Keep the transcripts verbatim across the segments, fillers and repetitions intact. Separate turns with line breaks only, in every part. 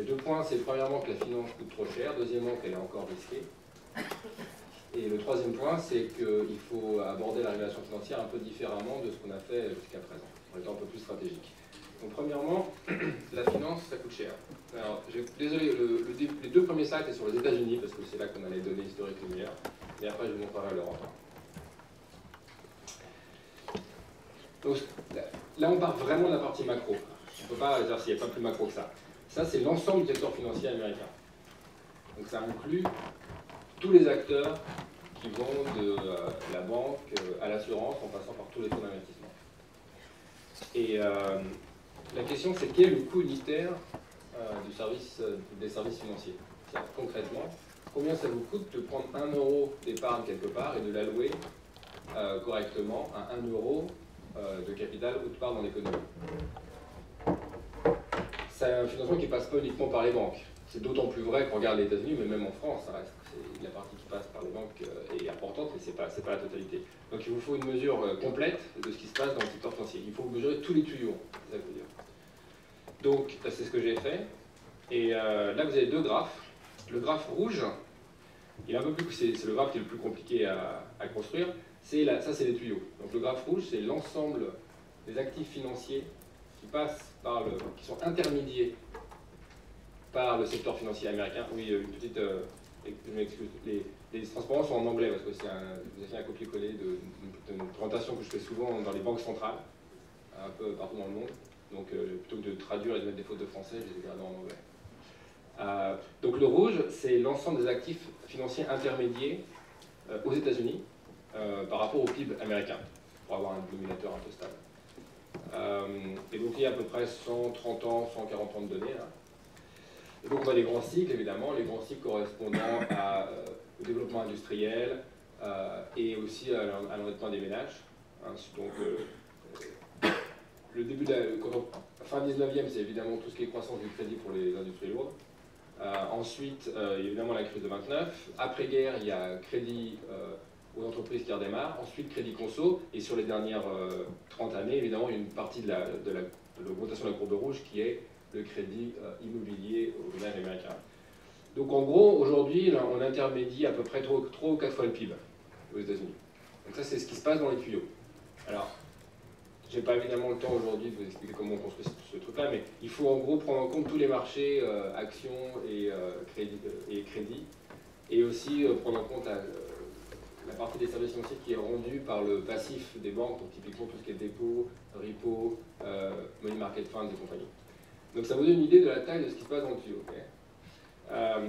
Les deux points, c'est premièrement que la finance coûte trop cher, deuxièmement qu'elle est encore risquée. Et le troisième point, c'est qu'il faut aborder la régulation financière un peu différemment de ce qu'on a fait jusqu'à présent, en étant un peu plus stratégique. Donc premièrement, la finance, ça coûte cher. Alors, désolé, le, le, les deux premiers slides étaient sur les États-Unis, parce que c'est là qu'on a les données historiques les meilleures, et après je vous montrerai l'Europe. Donc là, on part vraiment de la partie macro. On ne peut pas dire s'il n'y a pas plus macro que ça. Ça, c'est l'ensemble du secteur financier américain. Donc ça inclut tous les acteurs qui vont de euh, la banque euh, à l'assurance, en passant par tous les fonds d'investissement. Et euh, la question, c'est quel est le coût unitaire euh, du service, euh, des services financiers? C'est-à-dire, concrètement, combien ça vous coûte de prendre un euro d'épargne quelque part et de l'allouer euh, correctement à un euro euh, de capital autre part dans l'économie? C'est un financement qui ne passe pas uniquement par les banques. C'est d'autant plus vrai qu'on regarde les États-Unis, mais même en France, ça reste, la partie qui passe par les banques est importante, mais ce n'est pas, c'est pas la totalité. Donc il vous faut une mesure complète de ce qui se passe dans le secteur financier. Il faut mesurer tous les tuyaux, c'est ça que je veux dire. Donc c'est ce que j'ai fait. Et euh, là, vous avez deux graphes. Le graphe rouge, il est un peu plus, c'est, c'est le graphe qui est le plus compliqué à, à construire. C'est la, ça, c'est les tuyaux. Donc le graphe rouge, c'est l'ensemble des actifs financiers qui passent par le, qui sont intermédiés par le secteur financier américain. Oui, une petite, euh, je m'excuse, les, les transparences sont en anglais parce que c'est un, vous avez fait un copier-coller d'une présentation que je fais souvent dans les banques centrales, un peu partout dans le monde. Donc euh, plutôt que de traduire et de mettre des fautes de français, je les ai gardées en anglais. Euh, donc le rouge, c'est l'ensemble des actifs financiers intermédiaires euh, aux États-Unis euh, par rapport au P I B américain, pour avoir un dénominateur un peu stable. Euh, et donc il y a à peu près cent trente ans, cent quarante ans de données là. Et donc on a les grands cycles, évidemment, les grands cycles correspondant à, euh, au développement industriel euh, et aussi à l'endettement des ménages. Hein, donc euh, le début de la, quand on, fin dix-neuvième, c'est évidemment tout ce qui est croissance du crédit pour les industries lourdes. Euh, ensuite, euh, il y a évidemment la crise de vingt-neuf. Après-guerre, il y a crédit euh, aux entreprises qui redémarrent. Ensuite, crédit conso. Et sur les dernières euh, trente années, évidemment, il y a une partie de, la, de, la, de l'augmentation de la courbe rouge qui est le crédit euh, immobilier au ménage américain. Donc en gros, aujourd'hui, on intermédie à peu près trois ou quatre fois le P I B aux États-Unis. Donc ça, c'est ce qui se passe dans les tuyaux. Alors, je n'ai pas évidemment le temps aujourd'hui de vous expliquer comment on construit ce, ce truc-là, mais il faut en gros prendre en compte tous les marchés, euh, actions et, euh, crédit, euh, et crédits, et aussi euh, prendre en compte la, la partie des services financiers qui est rendue par le passif des banques, donc typiquement tout ce qui est dépôt, repo, euh, money market funds et compagnie. Donc ça vous donne une idée de la taille de ce qui se passe dans le tuyau. Okay, euh,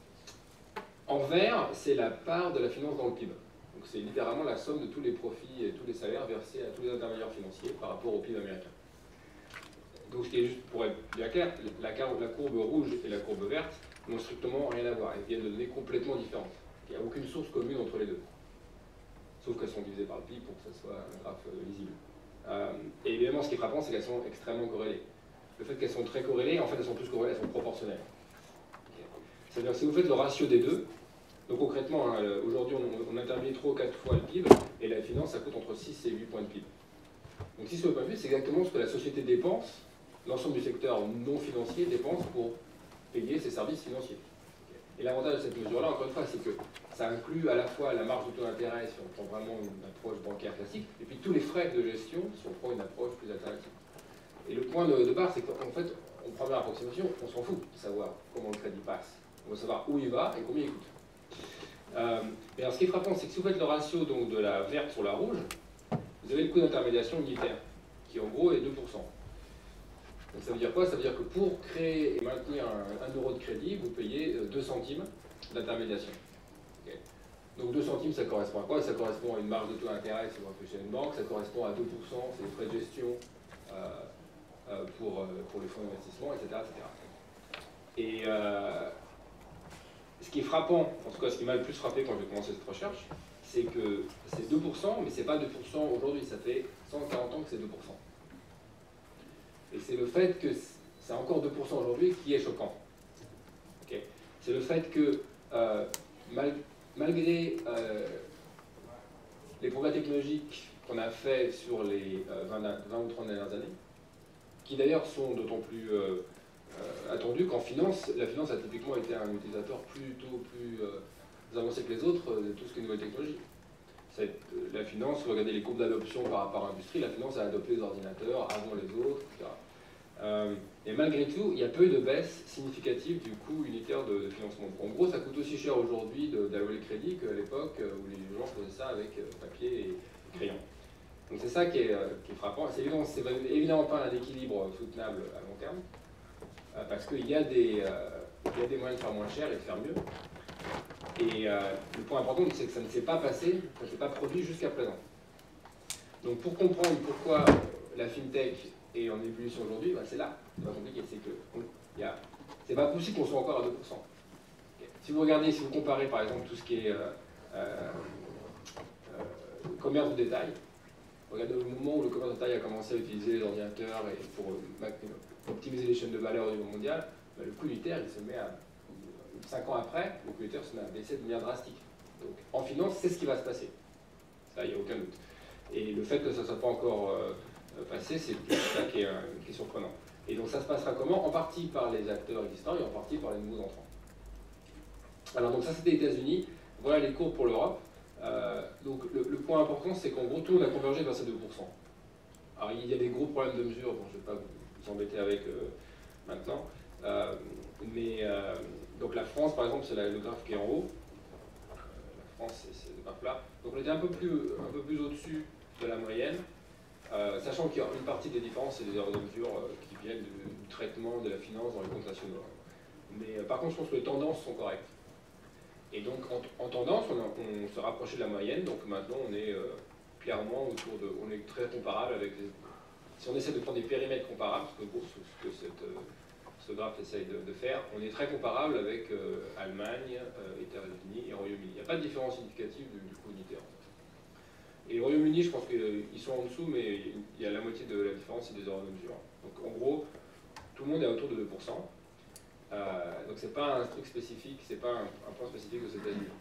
en vert, c'est la part de la finance dans le P I B. Donc c'est littéralement la somme de tous les profits et tous les salaires versés à tous les intermédiaires financiers par rapport au P I B américain. Donc ce qui est juste pour être bien clair, la, la courbe rouge et la courbe verte n'ont strictement rien à voir. Elles viennent de données complètement différentes. Il n'y a aucune source commune entre les deux. Sauf qu'elles sont divisées par le P I B pour que ce soit un graphe lisible. Euh, et évidemment, ce qui est frappant, c'est qu'elles sont extrêmement corrélées. Le fait qu'elles sont très corrélées, en fait, elles sont plus corrélées, elles sont proportionnelles. Okay. C'est-à-dire que si vous faites le ratio des deux, donc concrètement, hein, aujourd'hui, on, on intervient trois ou quatre fois le P I B, et la finance, ça coûte entre six et huit points de P I B. Donc six et huit points de P I B, c'est exactement ce que la société dépense, l'ensemble du secteur non financier dépense pour payer ses services financiers. Okay. Et l'avantage de cette mesure-là, encore une fois, c'est que ça inclut à la fois la marge de taux d'intérêt, si on prend vraiment une approche bancaire classique, et puis tous les frais de gestion, si on prend une approche plus alternative. Et le point de, de barre, c'est qu'en fait, en première approximation, on s'en fout de savoir comment le crédit passe. On veut savoir où il va et combien il coûte. Euh, et alors, ce qui est frappant, c'est que si vous faites le ratio donc, de la verte sur la rouge, vous avez le coût d'intermédiation unitaire, qui en gros est deux pour cent. Donc ça veut dire quoi? Ça veut dire que pour créer et maintenir un, un euro de crédit, vous payez deux centimes d'intermédiation. Okay. Donc deux centimes, ça correspond à quoi? Ça correspond à une marge de taux d'intérêt si vous réfléchissez à une banque, ça correspond à deux pour cent, c'est les frais de gestion euh, euh, pour, euh, pour les fonds d'investissement, et cetera, et cetera. Et euh, ce qui est frappant, en tout cas ce qui m'a le plus frappé quand j'ai commencé cette recherche, c'est que c'est deux pour cent, mais c'est pas deux pour cent aujourd'hui, ça fait cent quarante ans que c'est deux pour cent. Et c'est le fait que c'est encore deux pour cent aujourd'hui qui est choquant. Okay. C'est le fait que euh, mal, malgré euh, les progrès technologiques qu'on a fait sur les euh, vingt, vingt ou trente dernières années, qui d'ailleurs sont d'autant plus euh, euh, attendu qu'en finance, la finance a typiquement été un utilisateur plutôt plus euh, avancé que les autres de tout ce qui est nouvelle technologie. Cette, la finance, regardez les courbes d'adoption par rapport à l'industrie, la finance a adopté les ordinateurs avant les autres, et cetera. Euh, et malgré tout, il y a peu de baisse significative du coût unitaire de, de financement. En gros, ça coûte aussi cher aujourd'hui d'allouer le crédit qu'à l'époque où les gens faisaient ça avec papier et crayon. Donc c'est ça qui est, qui est frappant. C'est évidemment, évidemment pas un équilibre soutenable à long terme, euh, parce qu'il y, euh, y a des moyens de faire moins cher et de faire mieux. Et euh, le point important, c'est que ça ne s'est pas passé, ça ne s'est pas produit jusqu'à présent. Donc pour comprendre pourquoi la FinTech est en ébullition aujourd'hui, bah c'est là, c'est pas compliqué, c'est que c'est pas possible qu'on soit encore à deux pour cent. Okay. Si vous regardez, si vous comparez par exemple tout ce qui est euh, euh, euh, commerce de détail, regardez au moment où le commerce de détail a commencé à utiliser les ordinateurs et pour euh, optimiser les chaînes de valeur au niveau mondial, bah, le coût unitaire il se met à cinq ans après, le coût unitaire se met à baisser de manière drastique. Donc en finance, c'est ce qui va se passer. Ça, il n'y a aucun doute. Et le fait que ça ne soit pas encore euh, passé, c'est ça qui est, euh, qui est surprenant. Et donc ça se passera comment? En partie par les acteurs existants et en partie par les nouveaux entrants. Alors donc ça c'était les États-Unis, voilà les courbes pour l'Europe. Euh, donc le, le point important c'est qu'en gros tout le monde a convergé vers ces deux pour cent. Alors il y a des gros problèmes de mesure, bon, je ne vais pas vous embêter avec euh, maintenant. Euh, mais euh, donc la France par exemple c'est le graphe qui est en haut. Euh, la France c'est ce graphe-là. Donc on était un peu plus, un peu plus au-dessus de la moyenne. Euh, sachant qu'il y a une partie des différences, c'est des erreurs de mesure euh, qui viennent du, du traitement de la finance dans les comptes nationaux. Mais euh, par contre, je pense que les tendances sont correctes. Et donc, en, en tendance, on, a, on se rapprochait de la moyenne, donc maintenant, on est euh, clairement autour de... On est très comparable avec... Les, si on essaie de prendre des périmètres comparables, ce que, ce que cette, euh, ce graphe essaye de, de faire, on est très comparable avec euh, Allemagne, euh, États-Unis et Royaume-Uni. Il n'y a pas de différence significative du, du coût unitaire. Et le Royaume-Uni, je pense qu'ils sont en dessous, mais il y a la moitié de la différence, c'est des erreurs de mesure. Donc en gros, tout le monde est autour de deux pour cent. Euh, donc c'est pas un truc spécifique, c'est pas un, un point spécifique aux États-Unis.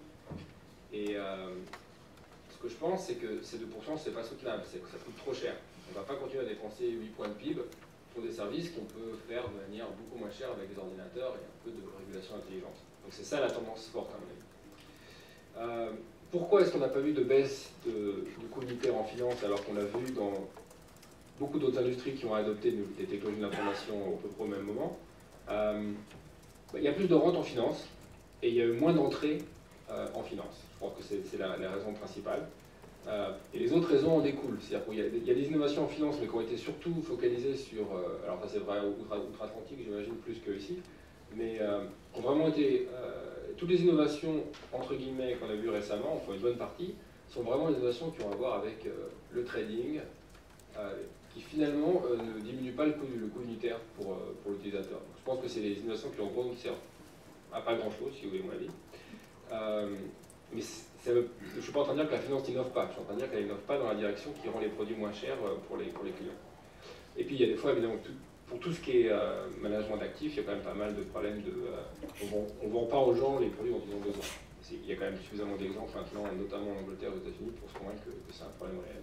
Et euh, ce que je pense, c'est que ces deux pour cent, c'est pas soutenable, c'est que ça coûte trop cher. On va pas continuer à dépenser huit points de P I B pour des services qu'on peut faire de manière beaucoup moins chère avec des ordinateurs et un peu de régulation intelligente. Donc c'est ça la tendance forte à mon avis. Euh, Pourquoi est-ce qu'on n'a pas vu de baisse de, de coût unitaire en finance alors qu'on l'a vu dans beaucoup d'autres industries qui ont adopté des technologies de l'information au peu près au même moment? euh, bah, Il y a plus de rente en finance et il y a eu moins d'entrées euh, en finance. Je crois que c'est la, la raison principale. Euh, et les autres raisons en découlent. C'est-à-dire qu'il y, y a des innovations en finance mais qui ont été surtout focalisées sur, euh, alors ça c'est vrai outre-Atlantique j'imagine plus que ici, mais euh, ont vraiment été... Euh, toutes les innovations, entre guillemets, qu'on a vues récemment, enfin une bonne partie, sont vraiment des innovations qui ont à voir avec euh, le trading, euh, qui finalement euh, ne diminuent pas le coût, le coût unitaire pour, euh, pour l'utilisateur. Je pense que c'est des innovations qui en gros ne servent à pas grand-chose, si vous voulez mon avis. Euh, mais ça veut, je ne suis pas en train de dire que la finance n'innove pas, je suis en train de dire qu'elle n'innove pas dans la direction qui rend les produits moins chers pour les, pour les clients. Et puis il y a des fois, évidemment, tout, pour tout ce qui est euh, management d'actifs, il y a quand même pas mal de problèmes de... Euh, on ne vend pas aux gens les produits dont ils ont besoin. Il y a quand même suffisamment d'exemples maintenant, notamment en Angleterre et aux États-Unis, pour se convaincre que, que c'est un problème réel.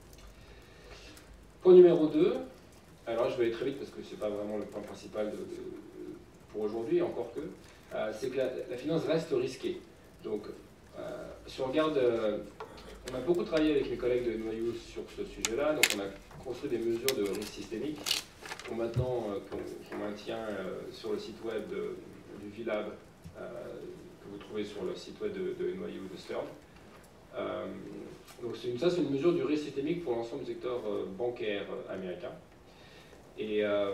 Point numéro deux, alors là, je vais aller très vite parce que ce n'est pas vraiment le point principal de, de, pour aujourd'hui, encore que, euh, c'est que la, la finance reste risquée. Donc, euh, si on regarde, euh, on a beaucoup travaillé avec mes collègues de N Y U sur ce sujet-là, donc on a construit des mesures de risque systémique qu'on maintenant euh, qu'on qu'on maintient euh, sur le site web de, du V Lab, euh, que vous trouvez sur le site web de, de N Y U de Stern. Euh, donc une, ça c'est une mesure du risque systémique pour l'ensemble du secteur euh, bancaire euh, américain. Et euh,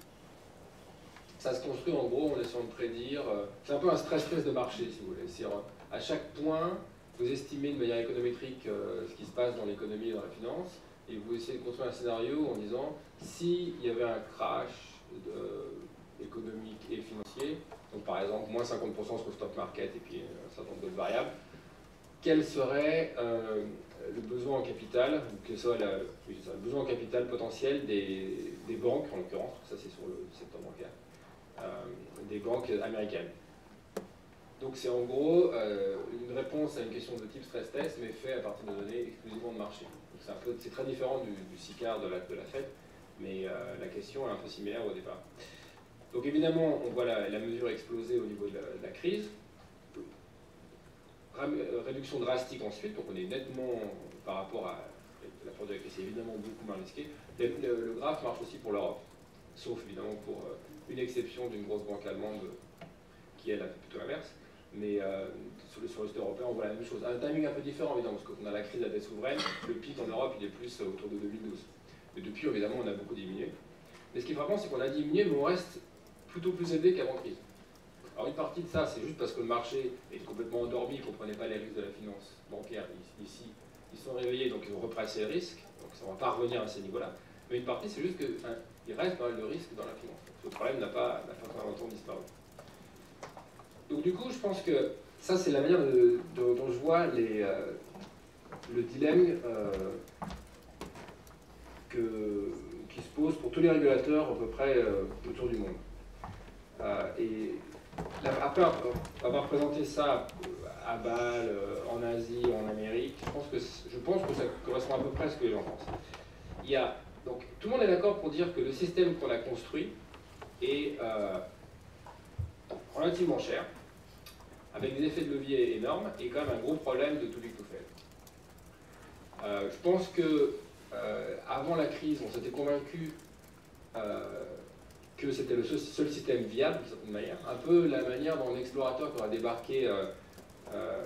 ça se construit en gros en essayant de prédire, euh, c'est un peu un stress-test de marché si vous voulez. C'est-à-dire à chaque point, vous estimez de manière économétrique euh, ce qui se passe dans l'économie et dans la finance, et vous essayez de construire un scénario en disant s'il y avait un crash de, économique et financier, donc par exemple moins cinquante pour cent sur le stock market et puis un certain nombre d'autres variables, quel serait euh, le besoin en capital, quel serait la, oui, ça, le besoin en capital potentiel des, des banques, en l'occurrence, ça c'est sur le secteur bancaire, euh, des banques américaines. Donc c'est en gros euh, une réponse à une question de type stress test, mais fait à partir de données exclusivement de marché. C'est très différent du, du SICAR de la, de la Fed, mais euh, la question est un peu similaire au départ. Donc évidemment, on voit la, la mesure exploser au niveau de la, de la crise. Réduction drastique ensuite, donc on est nettement par rapport à la période de la crise, c'est évidemment beaucoup moins risqué. Le, le, le graphe marche aussi pour l'Europe, sauf évidemment pour euh, une exception d'une grosse banque allemande qui elle a fait plutôt l'inverse. Mais euh, sur, le, sur le site européen, on voit la même chose. Un timing un peu différent évidemment, parce qu'on a la crise de la dette souveraine, le pic en Europe il est plus autour de deux mille douze. Mais depuis évidemment on a beaucoup diminué. Mais ce qui est frappant, c'est qu'on a diminué, mais on reste plutôt plus élevé qu'avant crise. Alors une partie de ça, c'est juste parce que le marché est complètement endormi, il ne comprenait pas les risques de la finance bancaire. Ici, ils sont réveillés, donc ils ont repricé les risques, donc ça ne va pas revenir à ces niveaux-là. Mais une partie, c'est juste qu'il enfin, reste pas mal de risques dans la finance. Ce problème n'a pas, n'a pas très longtemps disparu. Donc du coup, je pense que ça, c'est la manière de, de, dont je vois les, euh, le dilemme euh, que, qui se pose pour tous les régulateurs à peu près euh, autour du monde. Euh, et après avoir présenté ça à Bâle, en Asie, en Amérique, je pense que, je pense que ça correspond à peu près à ce que les gens pensent. Il y a, donc, tout le monde est d'accord pour dire que le système qu'on a construit est euh, relativement cher, avec des effets de levier énormes, et quand même un gros problème de too big to fail. Euh, je pense que euh, avant la crise, on s'était convaincu euh, que c'était le seul système viable, d'une certaine manière. Un peu la manière dont l'explorateur qui aura débarqué euh, euh,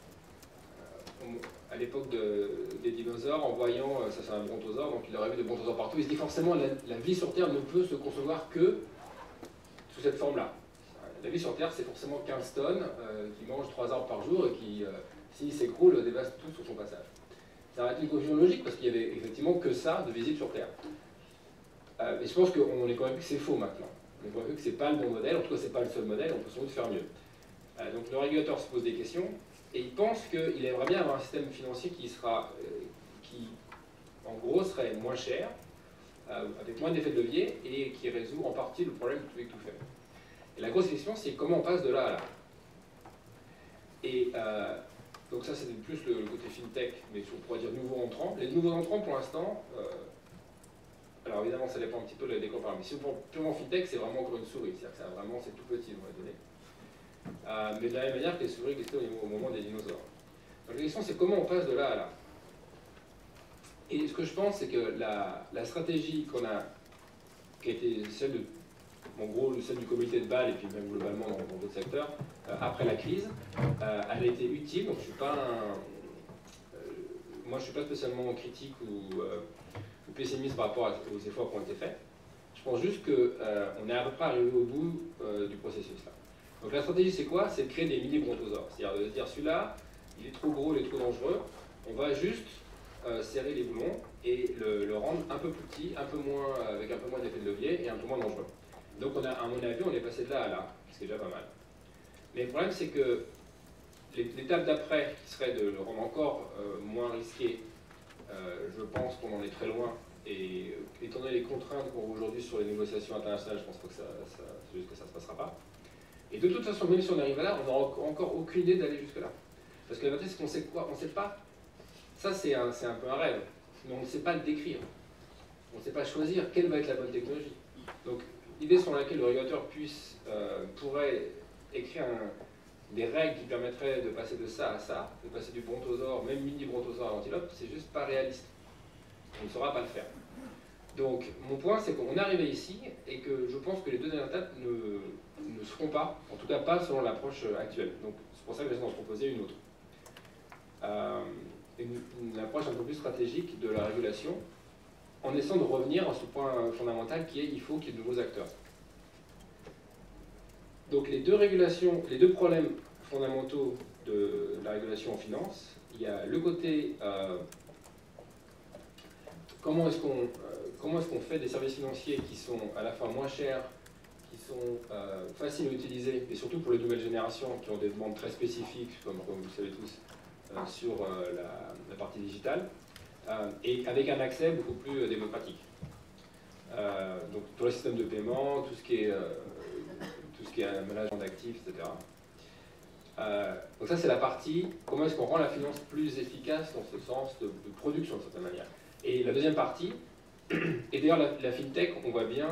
à l'époque de, des dinosaures, en voyant, ça c'est un brontosaure, donc il aurait vu des brontosaures partout, il se dit forcément la, la vie sur Terre ne peut se concevoir que sous cette forme-là. La vie sur Terre, c'est forcément quinze tonnes, euh, qui mangent trois arbres par jour et qui, euh, s'ils s'écroulent, dévastent tout sur son passage. Ça aurait été une conclusion logique parce qu'il n'y avait effectivement que ça de visible sur Terre. Euh, mais je pense qu'on est convaincu que c'est faux maintenant. On est convaincu que ce n'est pas le bon modèle, en tout cas ce n'est pas le seul modèle, on peut sans doute faire mieux. Euh, donc le régulateur se pose des questions et il pense qu'il aimerait bien avoir un système financier qui sera, euh, qui en gros serait moins cher, euh, avec moins d'effets de levier et qui résout en partie le problème de too big to fail. Et la grosse question c'est comment on passe de là à là. Et euh, donc ça c'est plus le, le côté fintech, mais on pourrait dire nouveaux entrants. Les nouveaux entrants pour l'instant, euh, alors évidemment, ça dépend un petit peu de la décomparaison. Mais si on prend purement fintech, c'est vraiment encore une souris. C'est-à-dire que c'est vraiment, c'est tout petit dans les données. Euh, mais de la même manière que les souris existaient au, au moment des dinosaures. Donc la question, c'est comment on passe de là à là. Et ce que je pense, c'est que la, la stratégie qu'on a, qui a été celle de, en gros, celle du comité de Bâle, et puis même globalement dans, dans d'autres secteurs, euh, après la crise, euh, elle a été utile. Donc je suis pas un, euh, moi, je suis pas spécialement critique ou euh, pessimiste par rapport aux efforts qui ont été faits. Je pense juste qu'on euh, est à peu près arrivé au bout euh, du processus là. Donc la stratégie c'est quoi? C'est de créer des mini-brontosaures. C'est-à-dire de se dire celui-là, il est trop gros, il est trop dangereux, on va juste euh, serrer les boulons et le, le rendre un peu plus petit, un peu moins, avec un peu moins d'effet de levier et un peu moins dangereux. Donc on a, à mon avis, on est passé de là à là, ce qui est déjà pas mal. Mais le problème c'est que l'étape d'après, qui serait de le rendre encore euh, moins risqué, Euh, je pense qu'on en est très loin, et euh, étant donné les contraintes qu'on voit aujourd'hui sur les négociations internationales, je pense pas que ça, ça, c'est juste que ça ne se passera pas. Et de toute façon, même si on arrive là, on n'aura encore aucune idée d'aller jusque-là. Parce que la vérité, c'est qu'on sait quoi? On ne sait pas. Ça, c'est un, c'est un peu un rêve, mais on ne sait pas le décrire. On ne sait pas choisir quelle va être la bonne technologie. Donc, l'idée sur laquelle le régulateur puisse, euh, pourrait écrire un, des règles qui permettraient de passer de ça à ça, de passer du brontosaure, même mini-brontosaure à l'antilope, c'est juste pas réaliste. On ne saura pas le faire. Donc, mon point, c'est qu'on est arrivé ici et que je pense que les deux dernières étapes ne, ne se feront pas, en tout cas pas selon l'approche actuelle. Donc, c'est pour ça que j'essaie d'en proposer une autre. Euh, une, une approche un peu plus stratégique de la régulation, en essayant de revenir à ce point fondamental qui est il faut qu'il y ait de nouveaux acteurs. Donc les deux régulations, les deux problèmes fondamentaux de la régulation en finance, il y a le côté euh, comment est-ce qu'on euh, comment est-ce qu'on fait des services financiers qui sont à la fois moins chers, qui sont euh, faciles à utiliser, et surtout pour les nouvelles générations qui ont des demandes très spécifiques, comme, comme vous le savez tous, euh, sur euh, la, la partie digitale, euh, et avec un accès beaucoup plus euh, démocratique. Euh, donc pour le système de paiement, tout ce qui est euh, tout ce qui est un management d'actifs, et cetera. Euh, donc ça c'est la partie, comment est-ce qu'on rend la finance plus efficace dans ce sens de, de production de certaine manière. Et la deuxième partie, et d'ailleurs la, la fintech, on voit bien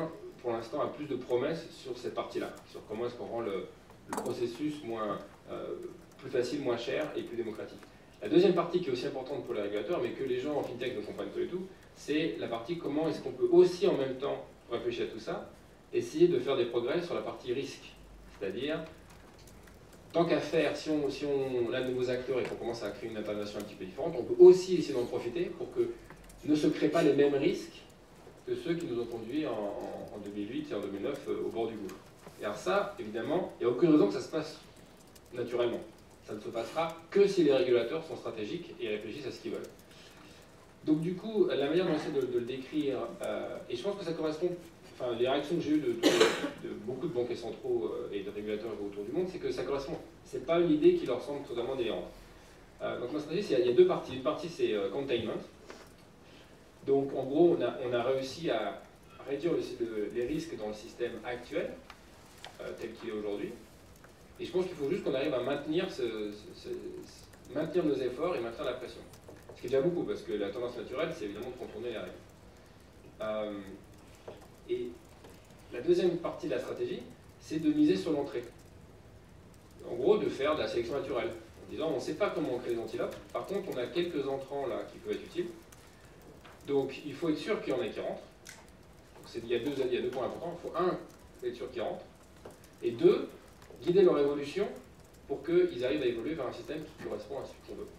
pour l'instant, a plus de promesses sur cette partie-là, sur comment est-ce qu'on rend le, le processus moins, euh, plus facile, moins cher et plus démocratique. La deuxième partie qui est aussi importante pour les régulateurs, mais que les gens en fintech ne comprennent pas du tout, c'est la partie comment est-ce qu'on peut aussi en même temps, pour réfléchir à tout ça, essayer de faire des progrès sur la partie risque. C'est-à-dire, tant qu'à faire, si on, si on a de nouveaux acteurs et qu'on commence à créer une intervention un petit peu différente, on peut aussi essayer d'en profiter pour que ne se créent pas les mêmes risques que ceux qui nous ont conduits en, en, en deux mille huit et en deux mille neuf euh, au bord du gouffre. Et alors ça, évidemment, il n'y a aucune raison que ça se passe naturellement. Ça ne se passera que si les régulateurs sont stratégiques et réfléchissent à ce qu'ils veulent. Donc du coup, la manière dont on essaie de, de le décrire, euh, et je pense que ça correspond, enfin les réactions que j'ai eues de, de, de beaucoup de banquiers centraux euh, et de régulateurs autour du monde, c'est que ça correspond, c'est pas une idée qui leur semble totalement délirante. Euh, donc ma stratégie, il y, y a deux parties. Une partie c'est euh, containment. Donc en gros, on a, on a réussi à réduire le, le, les risques dans le système actuel, euh, tel qu'il est aujourd'hui. Et je pense qu'il faut juste qu'on arrive à maintenir, ce, ce, ce, maintenir nos efforts et maintenir la pression. Ce qui est déjà beaucoup, parce que la tendance naturelle, c'est évidemment de contourner les règles. Euh, et la deuxième partie de la stratégie, c'est de miser sur l'entrée. En gros, de faire de la sélection naturelle. En disant, on ne sait pas comment on crée les antilopes, par contre, on a quelques entrants là qui peuvent être utiles. Donc, il faut être sûr qu'il y en ait qui rentrent. Donc, il y a deux, il y a deux points importants. Il faut, un, être sûr qu'ils rentrent. Et deux, guider leur évolution pour qu'ils arrivent à évoluer vers un système qui correspond à ce qu'on veut.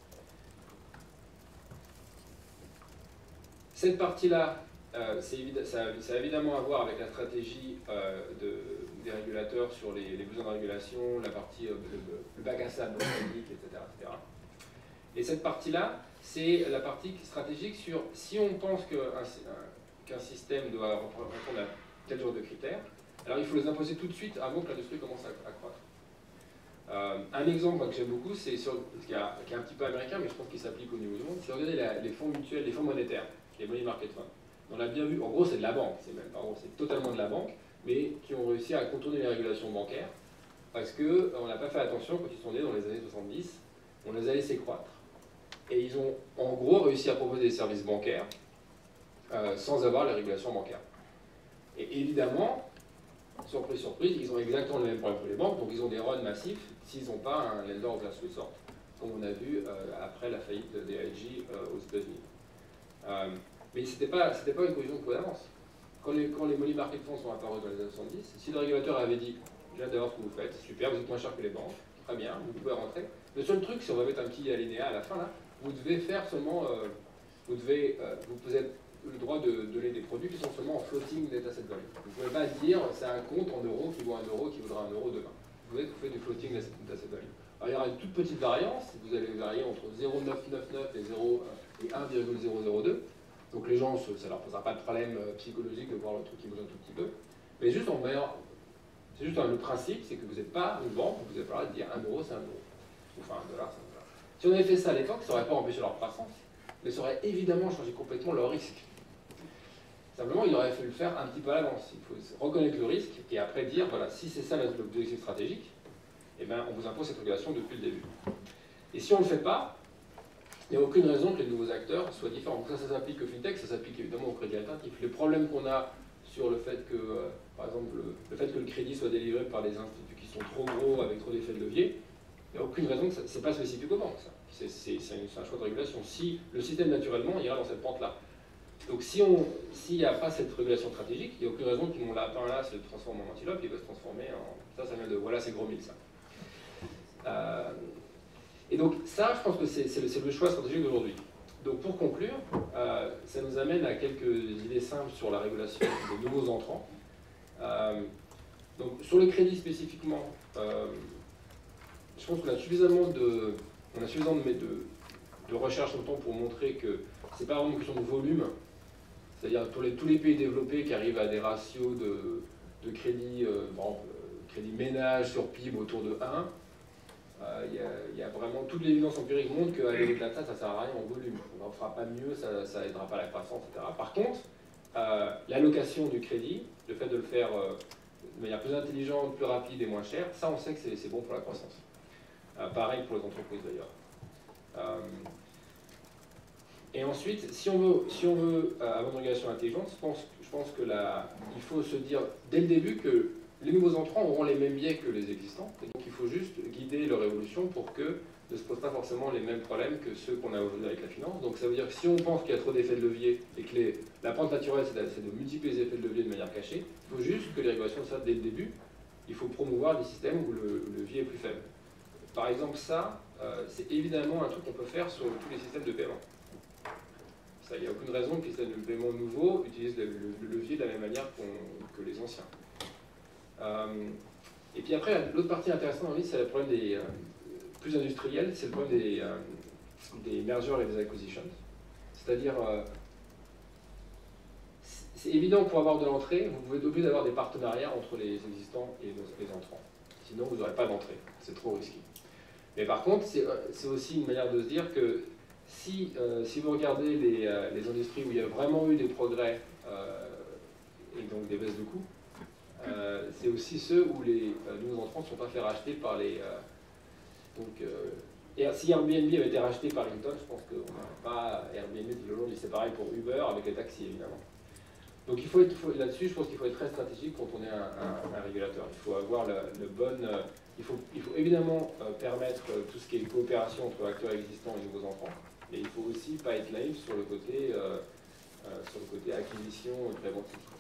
Cette partie-là, euh, ça, ça a évidemment à voir avec la stratégie euh, de, des régulateurs sur les, les besoins de régulation, la partie, euh, le, le bac à sable, et cetera, et cetera. Et cette partie-là, c'est la partie stratégique sur si on pense qu'un qu'un système doit répondre à tel genre de critères, alors il faut les imposer tout de suite avant que l'industrie commence à, à croître. Euh, un exemple moi, que j'aime beaucoup, c'est sur qui, a, qui est un petit peu américain, mais je pense qu'il s'applique au niveau du monde, c'est regarder la, les fonds mutuels, les fonds monétaires, les money market funds. On l'a bien vu, en gros c'est de la banque, c'est même, en gros c'est totalement de la banque, mais qui ont réussi à contourner les régulations bancaires parce qu'on n'a pas fait attention quand ils sont nés dans les années soixante-dix, on les a laissés croître. Et ils ont en gros réussi à proposer des services bancaires euh, sans avoir les régulations bancaires. Et évidemment, surprise, surprise, ils ont exactement le même problème que les banques, donc ils ont des runs massifs s'ils n'ont pas un lender of last resort, comme on a vu euh, après la faillite de D I G euh, aux États-Unis. Euh, mais ce n'était pas, c'était pas une position de d'avance. Quand les, quand les money market funds sont apparus dans les années soixante-dix, si le régulateur avait dit « j'adore ce que vous faites, super, vous êtes moins cher que les banques, très bien, vous pouvez rentrer », le seul truc, si on va mettre un petit alinéa à la fin, là, vous devez faire seulement, euh, vous devez, euh, vous avez le droit de donner des produits qui sont seulement en floating net asset value. Vous ne pouvez pas dire c'est un compte en euros qui vaut un euro qui vaudra un euro demain. Vous pouvez faire du floating net asset value. Alors il y aura une toute petite variance, vous allez varier entre zéro virgule neuf neuf neuf et, et un virgule zéro zéro deux. Donc les gens, ça ne leur posera pas de problème psychologique de voir le truc qui bouge un tout petit peu. Mais juste en meilleur, c'est juste un, le principe, c'est que vous n'êtes pas une banque, vous n'avez pas le droit de dire un euro c'est un euro. Enfin un dollar c'est un dollar. Si on avait fait ça à l'époque, ça n'aurait pas empêché leur croissance, mais ça aurait évidemment changé complètement leur risque. Simplement, il aurait fallu le faire un petit peu à l'avance. Il faut reconnaître le risque et après dire, voilà, si c'est ça l'objectif stratégique, eh bien, on vous impose cette régulation depuis le début. Et si on ne le fait pas, il n'y a aucune raison que les nouveaux acteurs soient différents. Donc ça, ça s'applique au fintech, ça s'applique évidemment au crédit alternatif. Le problème qu'on a sur le fait que, euh, par exemple, le, le fait que le crédit soit délivré par des instituts qui sont trop gros, avec trop d'effets de levier, il n'y a aucune raison que ça, c'est pas spécifique aux banques, ça. C'est, c'est, c'est un choix de régulation. Si le système naturellement ira dans cette pente-là. Donc si on, s'il n'y a pas cette régulation stratégique, il n'y a aucune raison que mon lapin là se transforme en antilope, il va se transformer en... Ça, ça vient de... Voilà, c'est gros mille, ça. Euh, et donc ça, je pense que c'est, c'est, le, c'est le choix stratégique d'aujourd'hui. Donc pour conclure, euh, ça nous amène à quelques idées simples sur la régulation des nouveaux entrants. Euh, donc sur le crédit spécifiquement, euh, je pense qu'on a suffisamment de, on a suffisamment de, de, de recherche en temps pour montrer que c'est pas vraiment une question de volume. C'est-à-dire tous les, tous les pays développés qui arrivent à des ratios de, de crédit, euh, bon, crédit ménage sur P I B autour de un, euh, y, y a vraiment toute l'évidence empirique montre qu'aller au-delà de ça, ça ne sert à rien en volume. On n'en fera pas mieux, ça n'aidera pas la croissance, et cetera. Par contre, euh, l'allocation du crédit, le fait de le faire euh, de manière plus intelligente, plus rapide et moins chère, ça on sait que c'est, c'est bon pour la croissance. Euh, pareil pour les entreprises d'ailleurs. Euh, Et ensuite, si on veut, si on veut euh, avoir une régulation intelligente, je pense, je je pense que là, il faut se dire dès le début que les nouveaux entrants auront les mêmes biais que les existants. Et donc il faut juste guider leur évolution pour que ne se posent pas forcément les mêmes problèmes que ceux qu'on a aujourd'hui avec la finance. Donc ça veut dire que si on pense qu'il y a trop d'effets de levier et que les, la pente naturelle c'est de, de multiplier les effets de levier de manière cachée, il faut juste que les régulations soient dès le début. Il faut promouvoir des systèmes où le, le levier est plus faible. Par exemple, ça, euh, c'est évidemment un truc qu'on peut faire sur tous les systèmes de paiement. Ça, il n'y a aucune raison que les systèmes de paiement nouveaux utilisent le, le, le levier de la même manière que les anciens. Euh, et puis après, l'autre partie intéressante dans l'idée, c'est le problème des euh, plus industriels, c'est le problème des, euh, des mergers et des acquisitions. C'est-à-dire, euh, c'est évident que pour avoir de l'entrée, vous pouvez être obligé d'avoir des partenariats entre les existants et les entrants. Sinon, vous n'aurez pas d'entrée. C'est trop risqué. Mais par contre, c'est aussi une manière de se dire que si, euh, si vous regardez les, euh, les industries où il y a vraiment eu des progrès euh, et donc des baisses de coûts, euh, c'est aussi ceux où les euh, nouveaux entrants ne sont pas fait racheter par les... Euh, donc, euh, et si Airbnb avait été racheté par Hilton, je pense qu'on n'aurait pas Airbnb aujourd'hui. C'est pareil pour Uber avec les taxis, évidemment. Donc il faut être là-dessus, je pense qu'il faut être très stratégique quand on est un, un, un régulateur. Il faut avoir le, le bon... Euh, il, faut, il faut évidemment euh, permettre euh, tout ce qui est coopération entre acteurs existants et nouveaux entrants. Mais il ne faut aussi pas être naïf sur le côté, euh, euh, sur le côté acquisition préventive.